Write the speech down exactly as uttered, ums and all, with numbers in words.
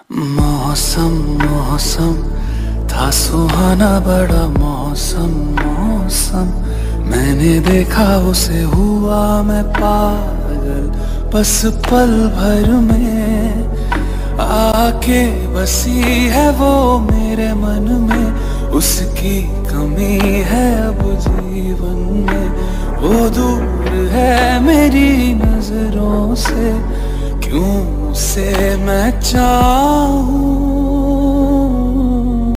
मौसम मौसम था सुहाना बड़ा मौसम मौसम। मैंने देखा उसे हुआ मैं पागल, बस पल भर में आके बसी है वो मेरे मन में। उसकी कमी है अब जीवन में, वो दूर है मेरी नजरों से। क्यों उसे मैं चाहूं